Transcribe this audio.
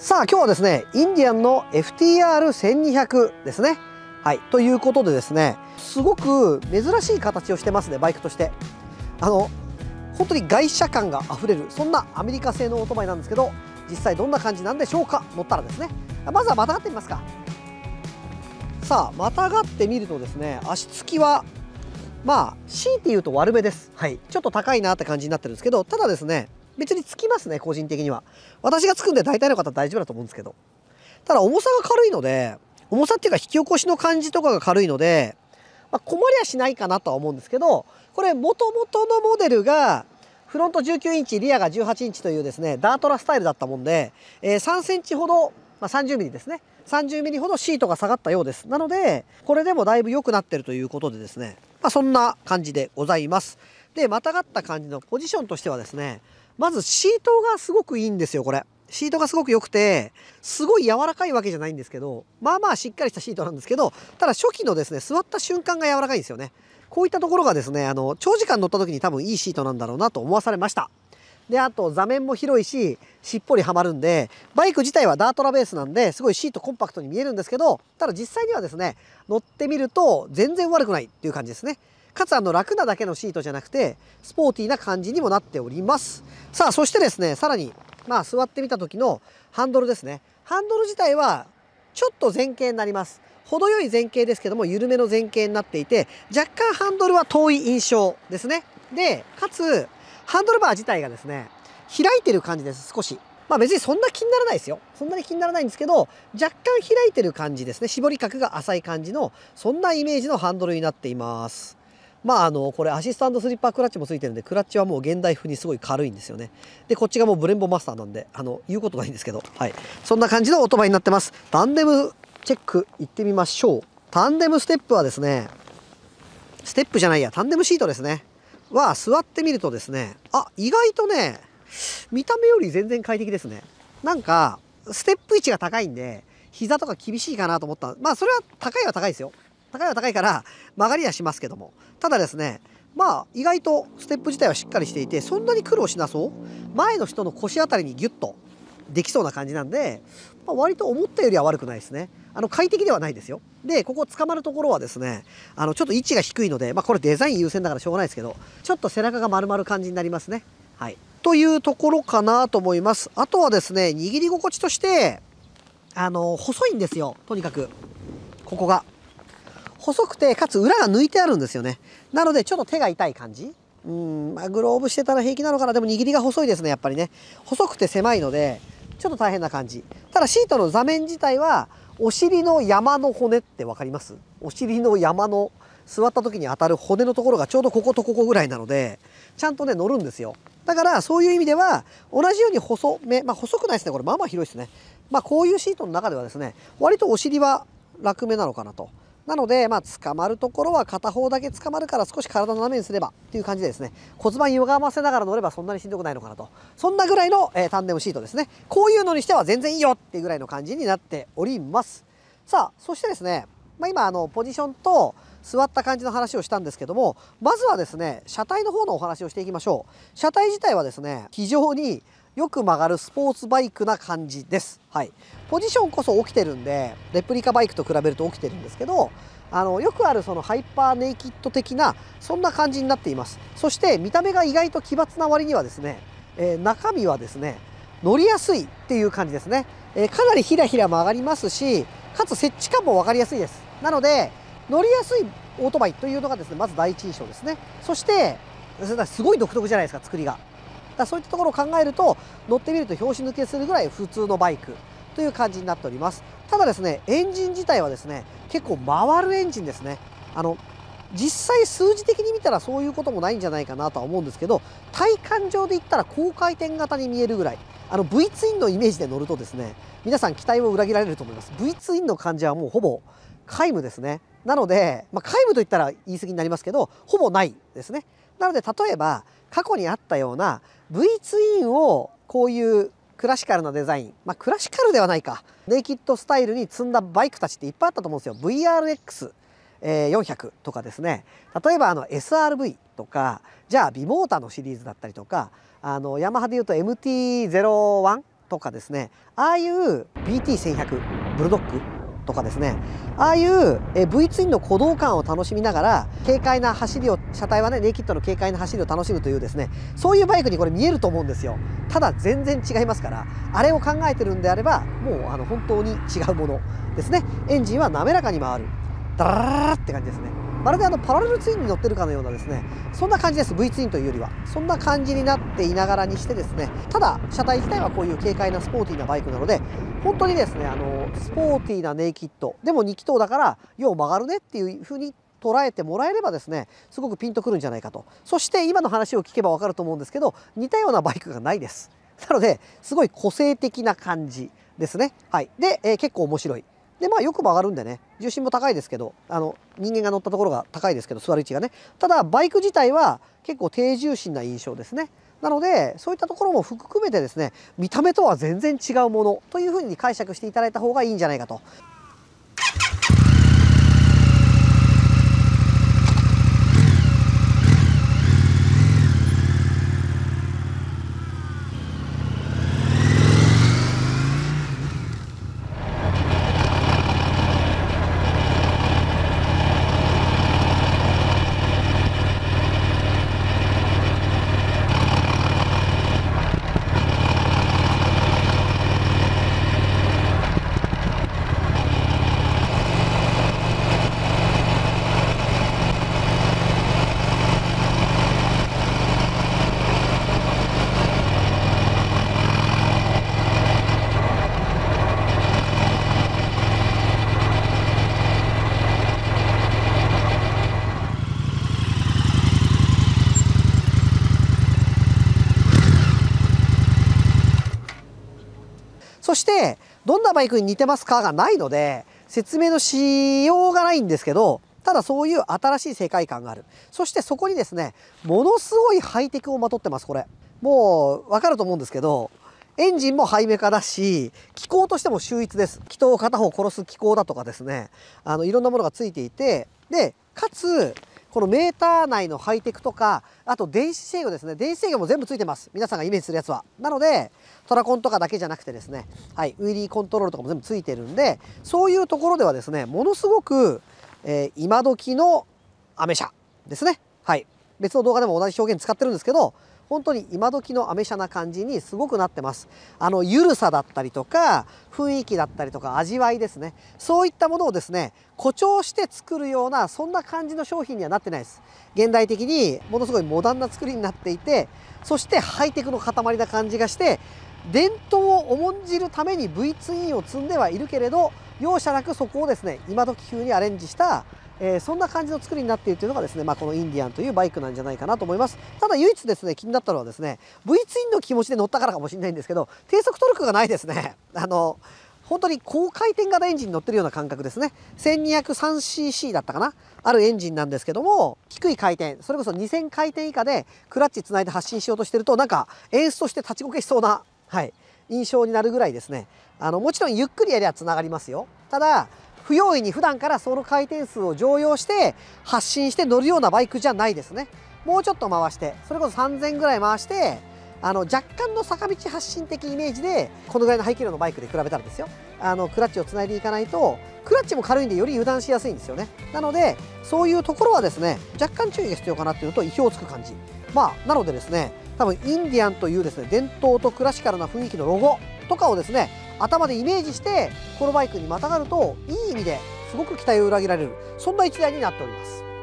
さあ今日はですね、インディアンの FTR1200 ですね。はい、ということでですね、すごく珍しい形をしてますね、バイクとして。本当に外車感があふれる、そんなアメリカ製のオートバイなんですけど、実際どんな感じなんでしょうか。乗ったらですね、まずはまたがってみますか。さあまたがってみるとですね、足つきはまあ強いて言うと悪めです。はい、ちょっと高いなって感じになってるんですけど、ただですね、別につきますね、個人的には。私がつくんで大体の方大丈夫だと思うんですけど、ただ重さが軽いので、重さっていうか引き起こしの感じとかが軽いので、困りはしないかなとは思うんですけど、これ元々のモデルがフロント19インチリアが18インチというですねダートラスタイルだったもんで、3センチほど、30ミリですね、30ミリほどシートが下がったようです。なのでこれでもだいぶ良くなってるということでですね、そんな感じでございます。でまたがった感じのポジションとしてはですね、まずシートがすごくいいんですよ。これシートがすごく良くて、すごい柔らかいわけじゃないんですけど、まあまあしっかりしたシートなんですけど、ただ初期のですね座った瞬間が柔らかいんですよね。こういったところがですね、長時間乗った時に多分いいシートなんだろうなと思わされました。であと座面も広いししっぽりはまるんで、バイク自体はダートラベースなんですごいシートコンパクトに見えるんですけど、ただ実際にはですね乗ってみると全然悪くないっていう感じですね。かつ楽なだけのシートじゃなくてスポーティーな感じにもなっております。さあそしてですね、さらに座ってみた時のハンドルですね。ハンドル自体はちょっと前傾になります。程よい前傾ですけども緩めの前傾になっていて、若干ハンドルは遠い印象ですね。でかつハンドルバー自体がですね開いてる感じです。少し別にそんな気にならないですよ。そんなに気にならないんですけど、若干開いてる感じですね。絞り角が浅い感じのそんなイメージのハンドルになっています。これアシスタントスリッパークラッチもついてるんで、クラッチはもう現代風にすごい軽いんですよね。でこっちがもうブレンボマスターなんで言うことないんですけど、はい、そんな感じのオートバイになってます。タンデムチェックいってみましょう。タンデムステップはですね、ステップじゃないや、タンデムシートですねは座ってみるとですね、意外とね見た目より全然快適ですね。なんかステップ位置が高いんで膝とか厳しいかなと思った。それは高いは高いですよ。高いは高いから曲がりはしますけども、ただですね意外とステップ自体はしっかりしていて、そんなに苦労しなそう。前の人の腰あたりにギュッとできそうな感じなんで、割と思ったよりは悪くないですね。快適ではないですよ。でここ捕まるところはですねちょっと位置が低いので、これデザイン優先だからしょうがないですけど、ちょっと背中が丸まる感じになりますね。はい、というところかなと思います。あとはですね、握り心地として細いんですよ。とにかくここが細くて、かつ裏が抜いてあるんですよね。なのでちょっと手が痛い感じ。グローブしてたら平気なのかな。でも握りが細いですね、やっぱりね。細くて狭いのでちょっと大変な感じ。ただシートの座面自体はお尻の山の骨って分かります？お尻の山の座った時に当たる骨のところがちょうどこことここぐらいなので、ちゃんとね乗るんですよ。だからそういう意味では同じように細め、細くないですね、これまあまあ広いですね。こういうシートの中ではですね割とお尻は楽めなのかなと。なので捕まるところは片方だけ捕まるから少し体斜めにすればっていう感じでですね、骨盤歪ませながら乗ればそんなにしんどくないのかなと。そんなぐらいの、タンデムシートですね。こういうのにしては全然いいよっていうぐらいの感じになっております。さあそしてですね、今ポジションと座った感じの話をしたんですけども、まずはですね車体の方のお話をしていきましょう。車体自体はですね非常によく曲がるスポーツバイクな感じです。はい、ポジションこそ起きてるんでレプリカバイクと比べると起きてるんですけど、よくあるそのハイパーネイキッド的なそんな感じになっています。そして見た目が意外と奇抜な割にはですね、中身はですね乗りやすいっていう感じですね。かなりひらひら曲がりますし、かつ接地感も分かりやすいです。なので乗りやすいオートバイというのがですねまず第一印象ですね。そしてすごい独特じゃないですか、作りが。そういったところを考えると乗ってみると拍子抜けするぐらい普通のバイクという感じになっております。ただですねエンジン自体はですね結構回るエンジンですね。実際数字的に見たらそういうこともないんじゃないかなとは思うんですけど、体感上で言ったら高回転型に見えるぐらい、V ツインのイメージで乗るとですね皆さん期待を裏切られると思います。 V ツインの感じはもうほぼ皆無ですね。なので、皆無と言ったら言い過ぎになりますけどほぼないですね。なので例えば過去にあったような V ツインをこういうクラシカルなデザイン、クラシカルではないか、ネイキッドスタイルに積んだバイクたちっていっぱいあったと思うんですよ。 VRX400 とかですね、例えばSRV とか、じゃあビモータのシリーズだったりとか、ヤマハでいうと MT-01 とかですね、ああいう BT1100 ブルドッグとかですね、ああいう V ツインの鼓動感を楽しみながら軽快な走りを、車体はねネイキッドの軽快な走りを楽しむというですね、そういうバイクにこれ見えると思うんですよ。ただ全然違いますから、あれを考えてるんであればもう本当に違うものですね。エンジンは滑らかに回る、ダララララって感じですね。まるでパラレルツインに乗ってるかのようなですね、そんな感じです。 V ツインというよりはそんな感じになっていながらにしてですね、ただ車体自体はこういう軽快なスポーティーなバイクなので、本当にですねスポーティーなネイキッドでも2気筒だからよう曲がるねっていう風に捉えてもらえればですね、すごくピンとくるんじゃないかと。そして今の話を聞けば分かると思うんですけど、似たようなバイクがないです。なのですごい個性的な感じですね。はい、で、結構面白い。でよく曲がるんでね、重心も高いですけど、人間が乗ったところが高いですけど、座る位置がね。ただバイク自体は結構低重心な印象ですね。なのでそういったところも含めてですね、見た目とは全然違うものというふうに解釈していただいた方がいいんじゃないかと。そしてどんなバイクに似てますかがないので説明のしようがないんですけど、ただそういう新しい世界観がある。そしてそこにですね、ものすごいハイテクをまとってます。これもう分かると思うんですけど、エンジンもハイメカだし、機構としても秀逸です。気筒を片方殺す機構だとかですね、いろんなものがついていて、でかつこのメーター内のハイテクとか、あと電子制御ですね。電子制御も全部ついてます。皆さんがイメージするやつは。なのでトラコンとかだけじゃなくてですね、はい、ウィリーコントロールとかも全部ついてるんで、そういうところではですね、ものすごく、今時のアメ車ですね。はい、別の動画でも同じ表現使ってるんですけど、本当に今時のアメ車な感じにすごくなってます。ゆるさだったりとか雰囲気だったりとか味わいですね、そういったものをですね誇張して作るような、そんな感じの商品にはなってないです。現代的にものすごいモダンな作りになっていて、そしてハイテクの塊な感じがして、伝統を重んじるために V ツインを積んではいるけれど、容赦なくそこをですね今時風にアレンジしたそんな感じの作りになっているというのがですね、このインディアンというバイクなんじゃないかなと思います。ただ唯一ですね気になったのはですね、 V ツインの気持ちで乗ったからかもしれないんですけど、低速トルクがないですね。本当に高回転型エンジンに乗ってるような感覚ですね。 1203cc だったかな、あるエンジンなんですけども、低い回転、それこそ2000回転以下でクラッチつないで発進しようとしてると、なんかエンスとして立ちこけしそうな、はい、印象になるぐらいですね。もちろんゆっくりやりゃつながりますよ。ただ不用意に普段からその回転数を常用して発進して乗るようなバイクじゃないですね。もうちょっと回して、それこそ3000ぐらい回して、若干の坂道発進的イメージで、このぐらいの排気量のバイクで比べたらですよ、クラッチをつないでいかないと、クラッチも軽いんでより油断しやすいんですよね。なのでそういうところはですね若干注意が必要かなっていうのと、意表をつく感じ、なのでですね、多分インディアンというですね伝統とクラシカルな雰囲気のロゴとかをですね頭でイメージしてこのバイクにまたがると、いい意味ですごく期待を裏切られる、そんな一台になっております。